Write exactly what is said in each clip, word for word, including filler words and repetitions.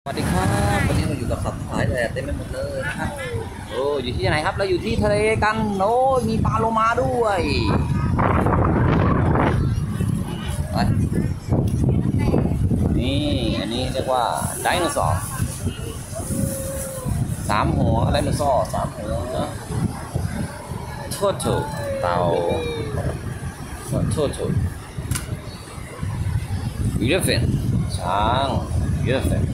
สวัสดีครับวันนี้เราอยู่กับสัตว์ทั้งหลายแหละเต็มไปหมดเลยนะครับโอ้อยู่ที่ไหนครับเราอยู่ที่ทะเลกันโอ้มีปลาโลมาด้วยไปนี่อันนี้เรียกว่าไดโนเสาร์สามหัวไดโนเสาร์สามหัวนะทอร์โตเต่าทอร์โตอีเลฟเฟนช้างอีเลฟเฟน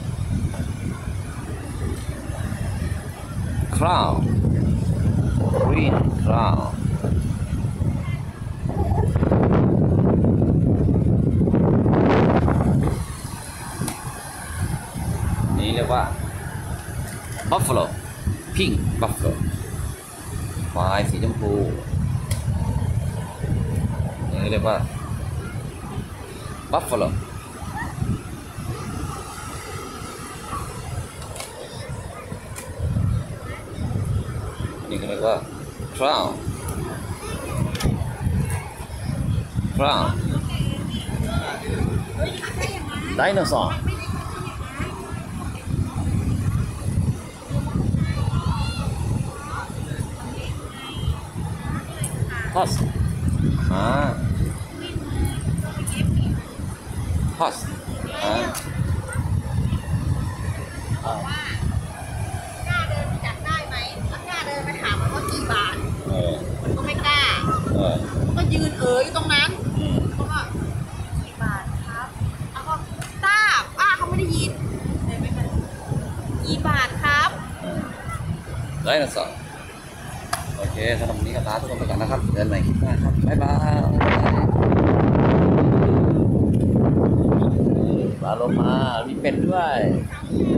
crown green crown นี่เรียกว่า buffalo pink buffalo ควายสีชมพูนี่เรียกว่า buffaloนี่ก็เรียกว่า crown crown ไดโนเสาร์ horse อ่า horse อ่ากล้าเดินไปจับได้ไหมแล้วกล้าเดินไปถามมันว่ากี่บาทเออมันก็ไม่กล้าเออมันก็ยืนเอ๋ยอยู่ตรงนั้นเขาก็กี่บาทครับแล้วก็ตาป้าเขาไม่ได้ยินเลยไม่เป็นกี่บาทครับไดโนเสาร์โอเคสำหรับวันนี้ก็ลาทุกคนไปก่อนนะครับเจอกันใหม่คลิปหน้าครับบ๊ายบายปลาโลมามีเป็ดด้วย